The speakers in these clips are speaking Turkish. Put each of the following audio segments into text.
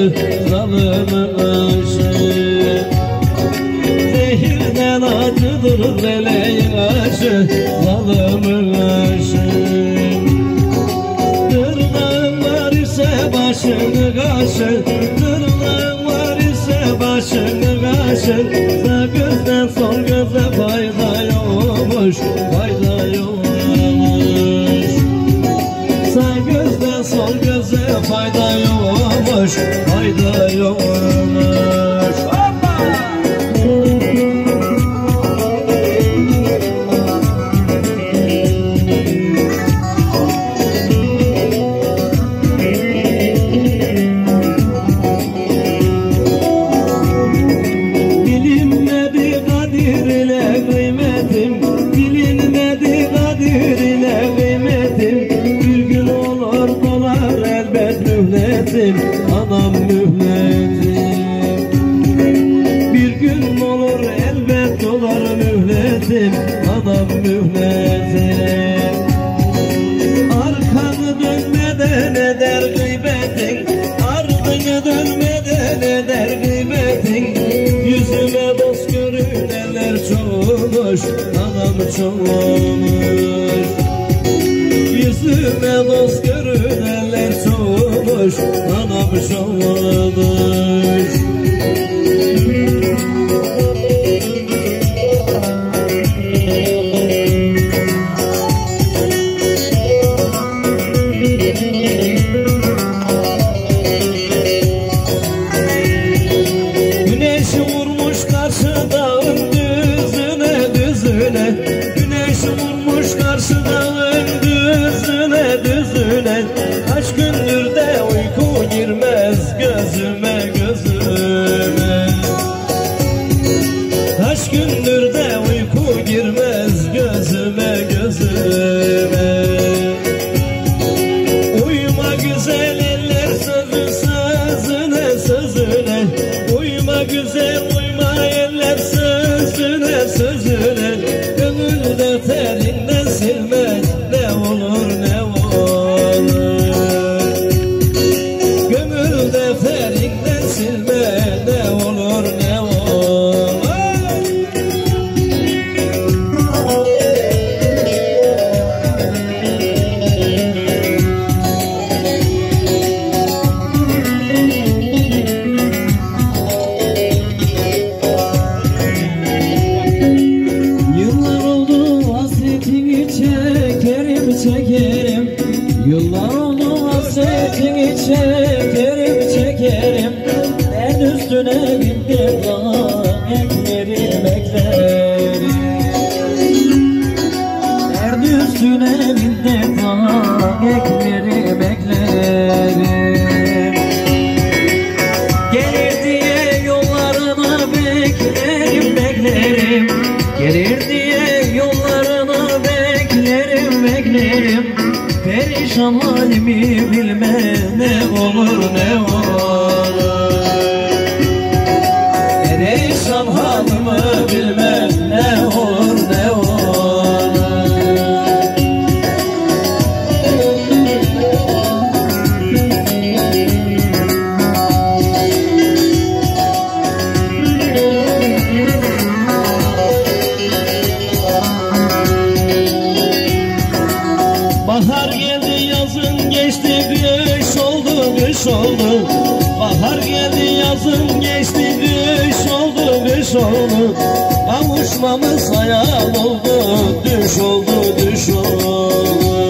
zalımın aşı. Zehirden acıdır meleğin aşı, zalımın aşı. Tırnağın var ise başını kaşı, tırnağın var ise başını kaşı. Sağ gözden sol göze fayda yokmuş, fayda yokmuş. Sağ gözden sol göze fayda yokmuş, fayda yokmuş. Hoppa! Bilinmedi kadir ile kıymetim, bilinmedi kadir ile kıymetim. Bir gün olur dolar elbet mühletim, anam mühletim. Bir gün olur elbet dolar mühletim, anam mühletim. Arkanı dönmeden eder gıybetin, ardını dönmeden eder gıybetin. Yüzüme dost görünenler çoğulmuş, anam çoğulmuş. Yüzüme dost görünenler çoğulmuş, anam çoğulmuş. Güneş vurmuş karşı dağın düzüne düzüne, güneş vurmuş karşı dağın düzüne düzüne. Kaç gündür de uyku girmez gözüme gözüme. Kaç gündür de uyku girmez gözüme gözüme. Uyuma güzel eller sözü sözüne sözüne. Uyuma güzel uyma eller sözüne sözüne. Gönül defterinden silmek ne olur ne olur. Gönül defterinden silmek ne olur ne olur. Yıllar oldu hasretini çekerim çekerim. Yıllar oldu hasretini çekerim çekerim. Ben üstüne bindim daha beklerim beklerim. Derd üstüne bindim daha beklerim beklerim. Gelir diye yollarına beklerim beklerim. Gelir diye yollarına beklerim beklerim. Perişan halimi bilme ne olur ne olur. Perişan halimi bilme ne olur ne olur. Bahar geldi yazın geçti kış oldu kış oldu. Bahar geldi yazın geçti kış oldu kış oldu. Kavuşmamız hayal oldu düş oldu düş oldu.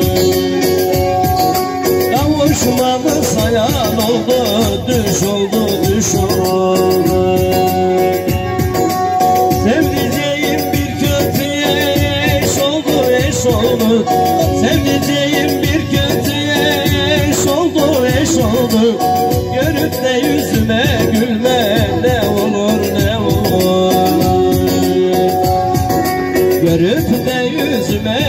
Kavuşmamız hayal oldu düş oldu düş oldu. Sevdiceğim bir kötüye eş oldu eş oldu. Sevdiceğim bir kötüye eş oldu eş oldu. Görüp de yüzüme gülme ne olur ne olur. Görüp de yüzüme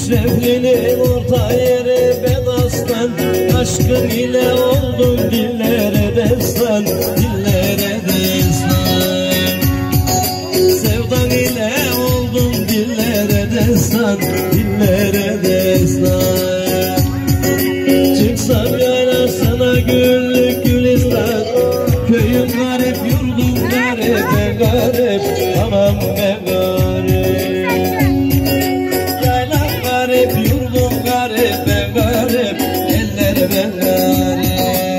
Eşrefli'nin orta yeri ben aslan, aşkın ile oldum dillere destan, dillere destan. Sevdan ile oldum dillere destan, dillere destan. Çıksam yarasına güllük gülistan, köyüm garip, yurdum garip, ben garip, anam ben garip. Yaylam garip, yurdum garip, ben garip, eller ben garip.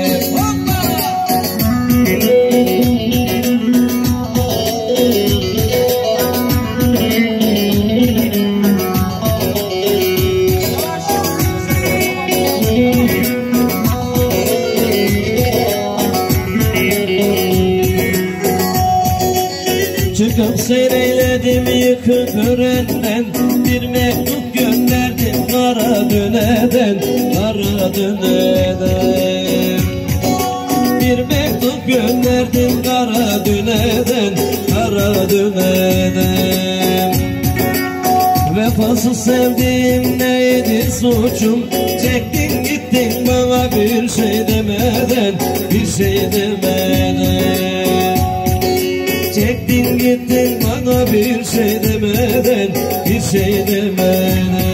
Çıkıp seyreyledim yıkık örenden, bir mektup gönderdim kara düneden, kara düneden. Bir mektup gönderdim kara düneden, kara düneden. Vefasız sevdiğim neydi suçum, çektin gittin bana bir şey demeden, bir şey demeden. Çektin gittin bana bir şey demeden, bir şey demeden.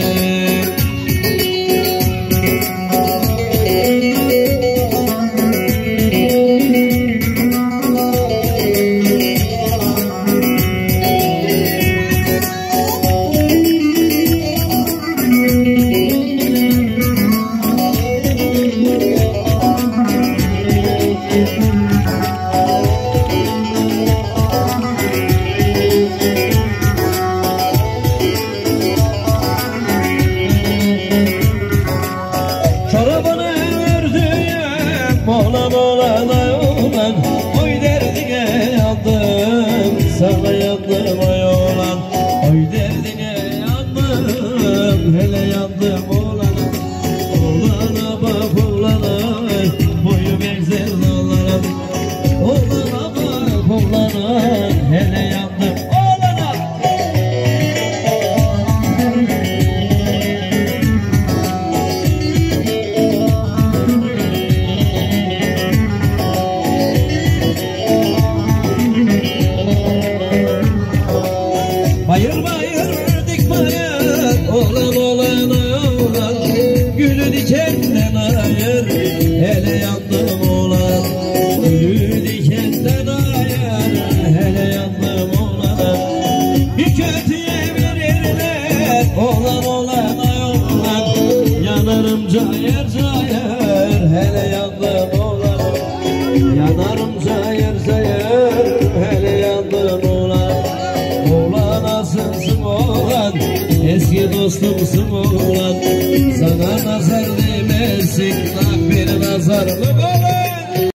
Şarabını verdiyem olan olana olan, oy derdine yandım, sana yandım ay olan. Oy derdine yandım, hele yandım olana. Olana bak olana, boyu benzer olana. Olana bak olana, hele yandım olana. Bayır bayır dik bayır, olan olana olan, gülü dikenden ayır, hele yandım olan. Gülü dikenden ayır, hele yandım olan. Bir kötüye verirler, olan olana olan, yanarım cayır cayır, hele yandım olan. Yanarım cayır cayır, hele yandım olan. Nasılsın oğlan, eski dostumsun oğlan, sana nazar değmesin, bak bir nazar mı oğlan?